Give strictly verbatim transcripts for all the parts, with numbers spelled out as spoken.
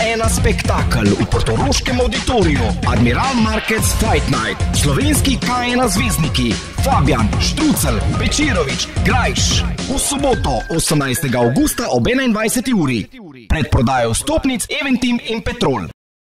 ena spektakel v portoroškem auditoriju Admiral Markets Fight Night. Slovenski K ena zvezdniki Fabijan, Štrucelj, Bečirović, Grajš. V soboto, osemnajstega avgusta ob enaindvajseti uri. Predprodajo vstopnic Eventim in Petrol.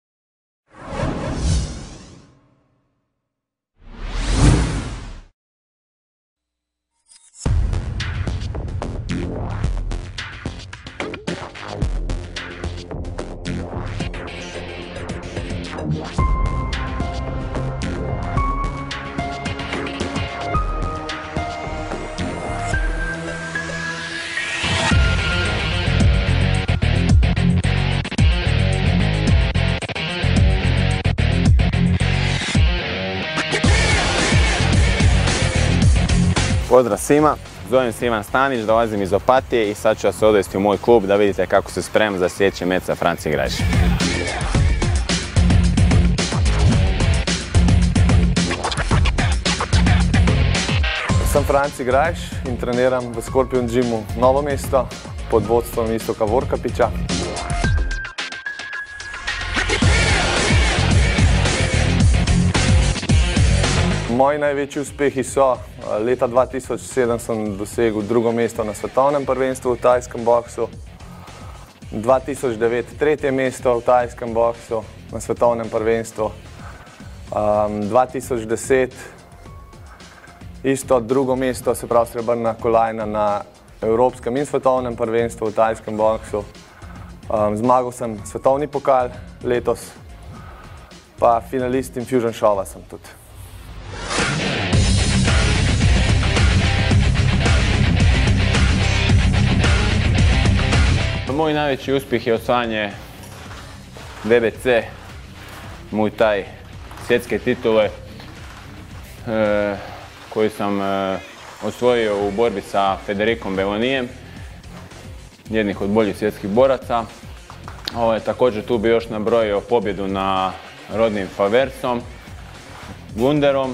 Pozdrav svima, zovem se Ivan Stanić, dolazim iz Opatije i sad ću vas odvesti u moj klub da vidite kako se spremam za sljedeći meč sa Franci Grajš. Sem Franci Grajš in treniram v Scorpion Gymu Novo mesto pod vodstvom Istoka Vorkapića. Moji največji uspehi so, leta dva tisoč sedem sem dosegel drugo mesto na svetovnem prvenstvu v tajskem boksu, dva tisoč devet tretje mesto v tajskem boksu na svetovnem prvenstvu, um, dva tisoč deset isto drugo mesto, se pravi srebrna kolajna na evropskem in svetovnem prvenstvu v tajskem boksu. Um, zmagal sem svetovni pokal letos, pa finalist Infusion Showa sem tudi. Moj najveći uspjeh je osvajanje V B C, Muay Thai svjetske titule e, koju sam e, osvojio u borbi sa Federicom Bellonijem, jednih od boljih svjetskih boraca. Ovo je također tu bi još nabrojio pobjedu na Rodnim Faversom, Gunderom.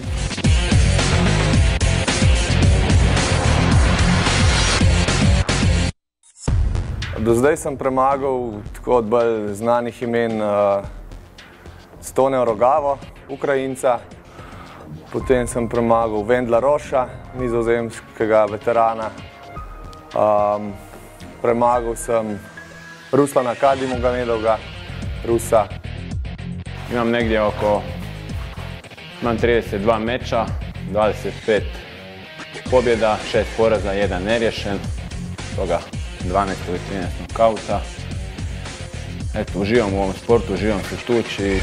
Do zdaj sem premagal tako od bolj znanih imen uh, Stone Rogavo, Ukrajinca, potem sem premagal Vendla Roša, nizozemskega veterana, um, premagal sem Ruslana Kadimogomedova, Rusa. Imam negdje oko, imam trideset dva meča, dvadeset pet pobjeda, šest poraza, jedan neriješen, toga dvanaest ili trinaest nokauta. Eto, uživam u ovom sportu, uživam se tući.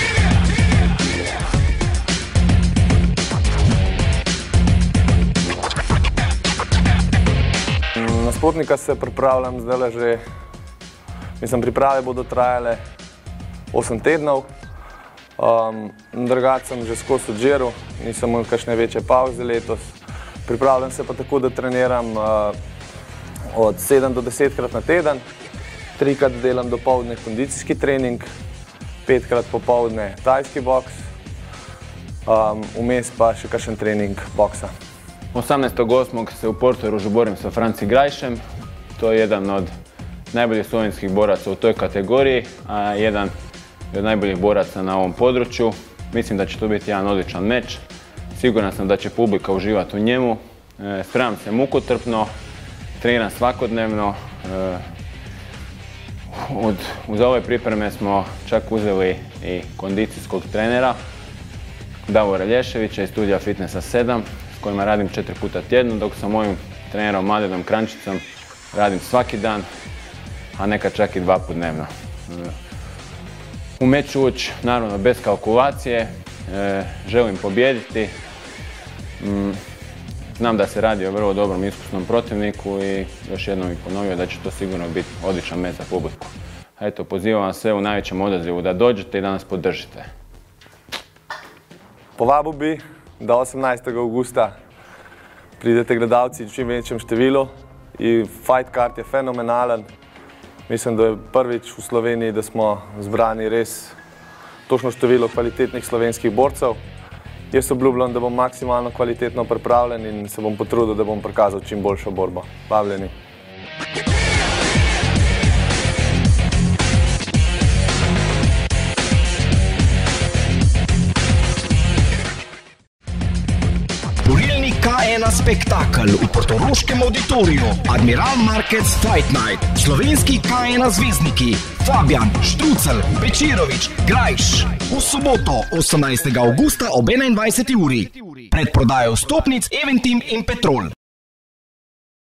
Na Sputnika se pripravljam zdaj že, mislim, priprave bodo trajale osem tednov. Um, drugače sem že skozi odžiral, nisem imel kakšne večje pauze letos. Pripravljam se pa tako, da treniram uh, od sedem do desetkrat na teden, trikrat delam dopoldne kondicijski trening, petkrat popoldne tajski boks, um, vmes pa še kakšen trening boksa. osamnaestog osmog se u Portorožu borim sa Franci Grajšem. To je jedan od najboljih slovenskih boraca u toj kategoriji, a jedan od najboljih boraca na ovom području. Mislim da će to biti jedan odličan meč. Siguran sam da će publika uživati u njemu. E, spremam se mukotrpno, treniram svakodnevno. E, od, uz ove pripreme smo čak uzeli i kondicijskog trenera Davora Lješevića iz studija Fitnessa sedam, s kojima radim četiri puta tjedno, dok sa mojim trenerom Mladenom Krančicom radim svaki dan, a nekad čak i dva put dnevno. E, u meču ući, naravno, bez kalkulacije, e, želim pobijediti. Mm, Znam da se radi o vrlo dobrom iskusnom protivniku i još jednom bih ponovio da će to sigurno biti odličan meč za publiku. Eto, pozivam vas sve u najvećem odazivu da dođete i da nas podržite. Povabil bi, da osemnajstega avgusta pridete gledalci v čim večjem številu in fight card je fenomenalen. Mislim, da je prvič v Sloveniji, da smo zbrani res točno število kvalitetnih slovenskih borcev. Jaz obljubljam, da bom maksimalno kvalitetno pripravljen in se bom potrudil, da bom prikazal čim boljšo borbo. Vabljeni. Arena spektakel v portoroškem auditoriju Admiral Markets Fight Night. Slovenski K ena zvezdniki Fabijan, Štrucelj, Bečirović, Grajš. V soboto, osemnajstega avgusta ob enaindvajseti uri. Predprodajo vstopnic Eventim in Petrol.